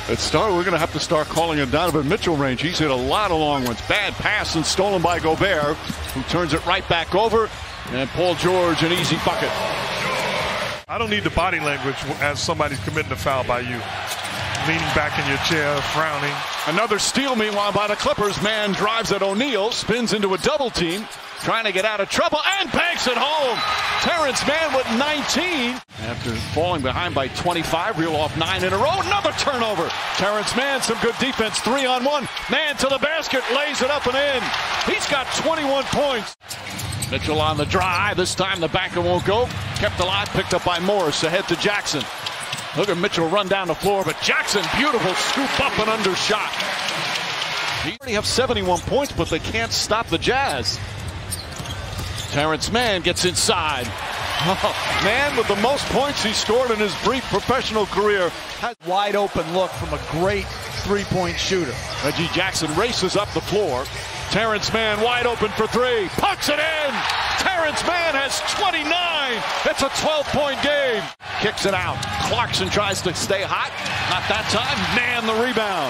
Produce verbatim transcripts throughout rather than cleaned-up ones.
It started, we're going to have to start calling him Donovan Mitchell range. He's hit a lot of long ones. Bad pass and stolen by Gobert, who turns it right back over. And Paul George, an easy bucket. I don't need the body language as somebody's committing a foul by you. Leaning back in your chair, frowning. Another steal, meanwhile, by the Clippers. Man drives at O'Neal, spins into a double team, trying to get out of trouble, and banks it home. Terrence Mann with nineteen. After falling behind by twenty-five, reel off nine in a row. Another turnover. Terrence Mann, some good defense, three on one. Mann to the basket, lays it up and in. He's got twenty-one points. Mitchell on the drive. This time the banker won't go. Kept alive, picked up by Morris. Ahead to Jackson. Look at Mitchell run down the floor, but Jackson, beautiful scoop up and under shot. They already have seventy-one points, but they can't stop the Jazz. Terrence Mann gets inside. Oh, Mann with the most points he scored in his brief professional career. Wide open look from a great three-point shooter. Reggie Jackson races up the floor. Terrence Mann wide open for three. Pucks it in. Terrence Mann has twenty-nine. It's a twelve-point game. Kicks it out. Clarkson tries to stay hot. Not that time. Mann the rebound.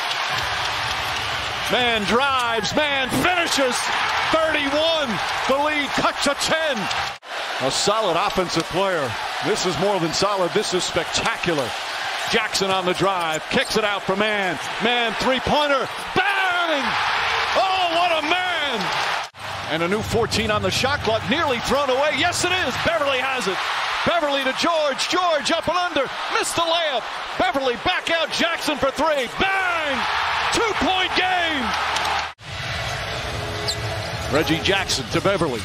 Mann drives. Mann finishes. thirty-one. The lead cut to ten. A solid offensive player. This is more than solid. This is spectacular. Jackson on the drive. Kicks it out for Mann. Mann three-pointer. Bang! Oh, what a man! And a new fourteen on the shot clock. Nearly thrown away. Yes, it is. Beverly has it. Beverly to George. George up and under. Missed the layup. Beverly back out. Jackson for three. Bang! Two-point game. Reggie Jackson to Beverly.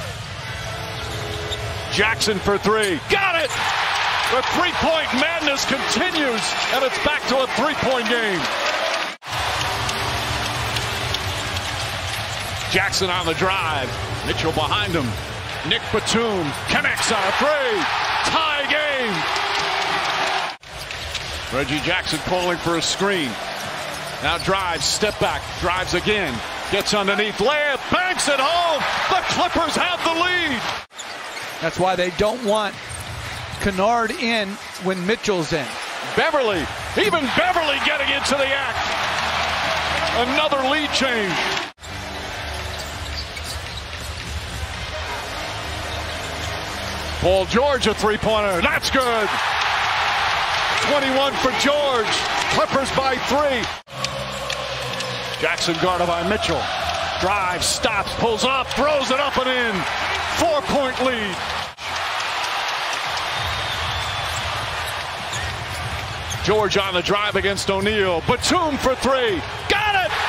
Jackson for three. Got it! The three-point madness continues, and it's back to a three-point game. Jackson on the drive. Mitchell behind him. Nick Batum connects on a three. Tie game. Reggie Jackson calling for a screen. Now drives, step back, drives again. Gets underneath, layup, banks it home. The Clippers have the lead. That's why they don't want Kennard in when Mitchell's in. Beverly, even Beverly getting into the act. Another lead change. Paul George, a three-pointer. That's good. twenty-one for George. Clippers by three. Jackson guarded by Mitchell. Drives, stops, pulls up, throws it up and in. Four-point lead. George on the drive against O'Neal. Batum for three. Got it!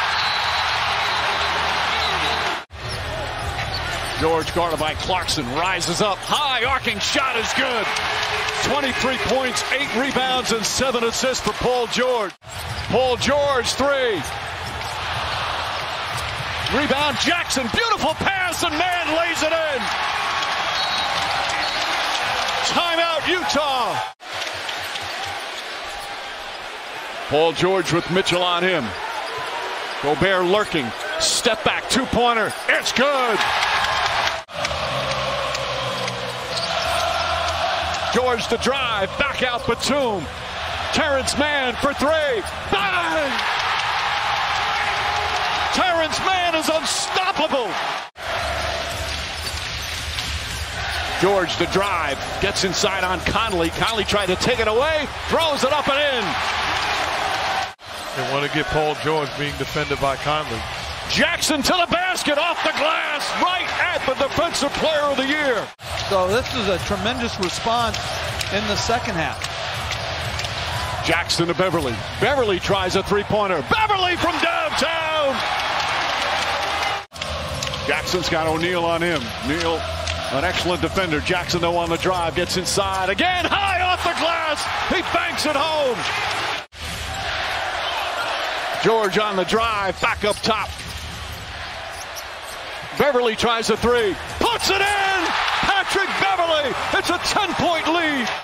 George guarded by Clarkson. Rises up high. Arcing shot is good. twenty-three points, eight rebounds, and seven assists for Paul George. Paul George, three. Rebound, Jackson. Beautiful pass, and Mann lays it in. Timeout, Utah. Paul George with Mitchell on him. Gobert lurking. Step back, two-pointer. It's good. George to drive. Back out Batum. Terrence Mann for three. Bang! Terrence Mann is unstoppable. George to drive. Gets inside on Conley. Conley tried to take it away. Throws it up and in. They want to get Paul George being defended by Conley. Jackson to the basket, off the glass, right at the Defensive Player of the Year. So this is a tremendous response in the second half. Jackson to Beverly. Beverly tries a three-pointer. Beverly from downtown. Jackson's got O'Neal on him. Neal, an excellent defender. Jackson, though, on the drive, gets inside. Again, high off the glass. He banks it home. George on the drive, back up top. Beverly tries a three. Puts it in! Patrick Beverly! It's a ten-point lead.